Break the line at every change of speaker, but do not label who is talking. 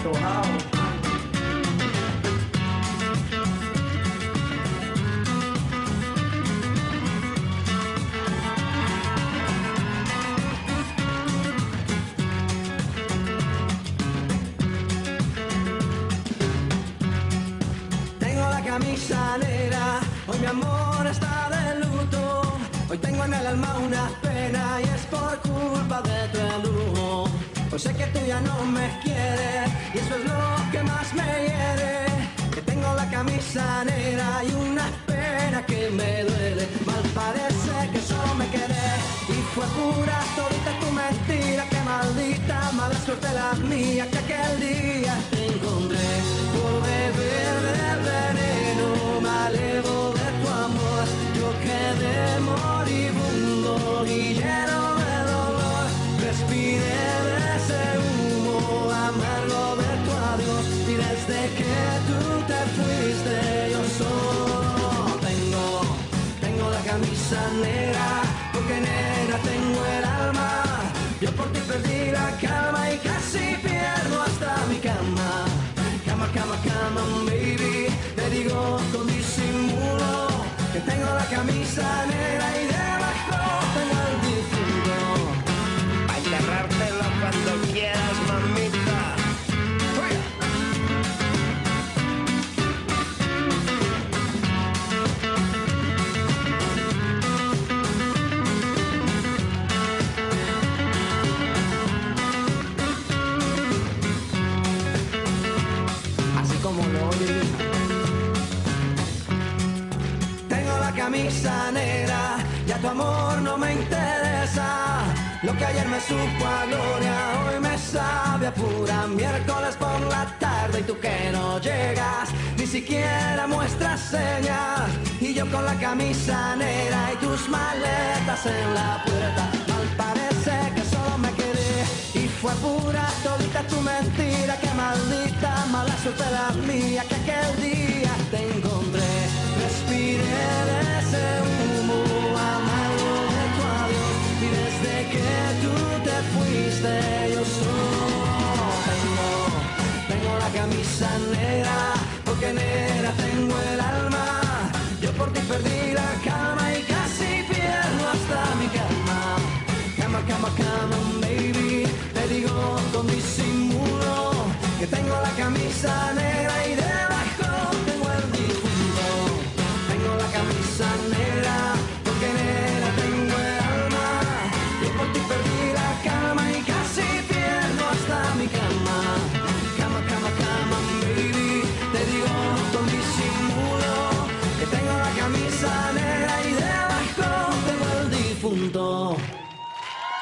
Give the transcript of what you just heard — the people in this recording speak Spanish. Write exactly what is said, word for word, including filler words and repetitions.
antojado.
Camisa negra, hoy mi amor está de luto. Hoy tengo en el alma una pena y es por culpa de tu embrujo. Hoy sé que tú ya no me quieres y eso es lo que más me hiere. Que tengo la camisa negra y una pena que me duele. Mal parece que solo me quedé y fue pura todita tu mentira. Que maldita mala suerte la mía que aquel día te encontré por beber del veneno. Me alevo de tu amor, yo quedé moribundo y lleno de dolor. Respiré de ese humo amargo de tu adiós y desde que tú te fuiste yo solo tengo, tengo la camisa negra, porque negra tengo el alma. Yo por ti perdí la calma y casi pierdo hasta mi cama. Cama, cama, cama, baby, te digo con disimulo que tengo la camisa negra y debajo tengo el difunto.
A enterrártelo cuando quieras, mamita.
Como lo oí. Tengo la camisa negra, ya tu amor no me interesa. Lo que ayer me supo a gloria, hoy me sabe a pura miércoles por la tarde. Y tú que no llegas, ni siquiera muestras señas. Y yo con la camisa negra y tus maletas en la puerta. Mal parece que solo me quedé y fue pura todita tu mentira. Que maldita mala suerte la mía que aquel día te encontré. Respiré de ese humo amargo de tu adiós y desde que tú te fuiste yo solo tengo, tengo la camisa negra, porque negra tengo el alma. Yo por ti perdí la calma y casi pierdo hasta mi calma. Cama, cama, cama, baby, te digo con disimulo que tengo la camisa negra.